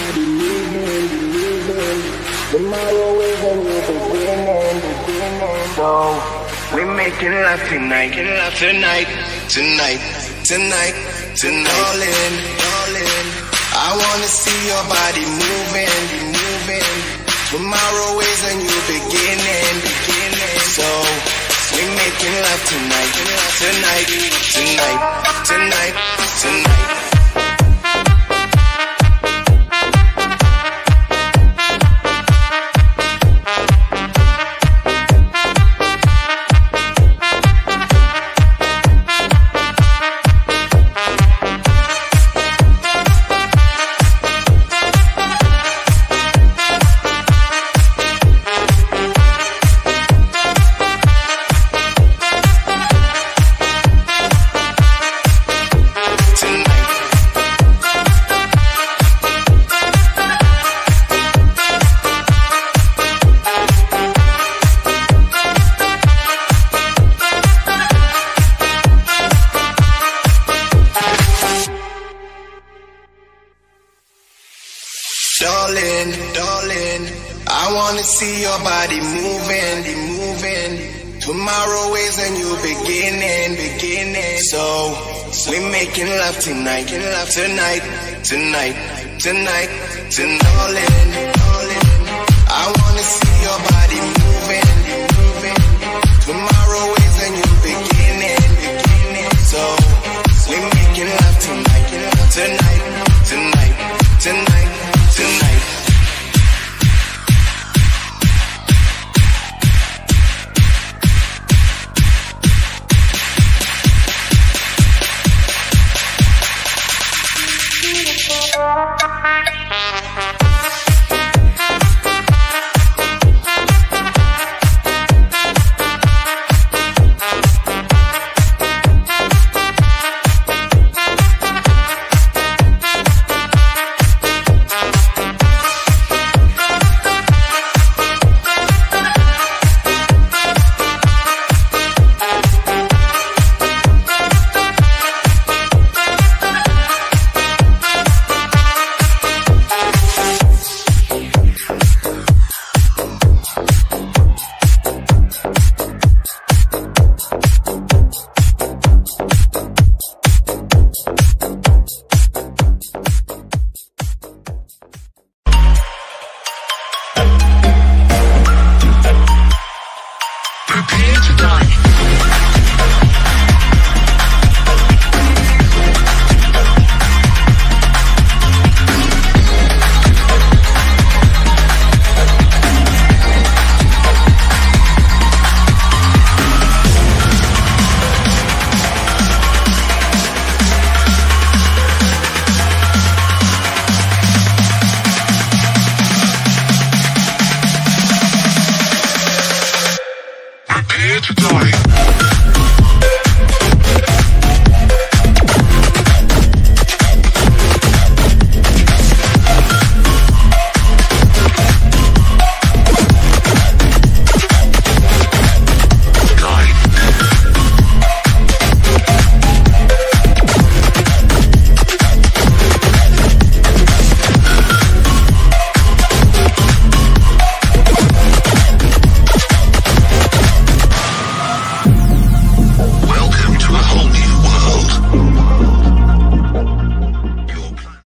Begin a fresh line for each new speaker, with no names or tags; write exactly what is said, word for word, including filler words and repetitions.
body moving, moving. Tomorrow is a new beginning, beginning. So we making love tonight, making love tonight, tonight, tonight, tonight. All in, all in. I wanna see your body moving, moving. Tomorrow is a new beginning, beginning. So we making love tonight, tonight, tonight, tonight, tonight. Darling, darling, I wanna see your body moving, moving. Tomorrow is a new beginning, beginning. So, we making love tonight, making love tonight, tonight, tonight, tonight. Darling, darling, I wanna see your body moving, moving. Tomorrow is a new beginning, beginning. So, we making love tonight, tonight, tonight, tonight.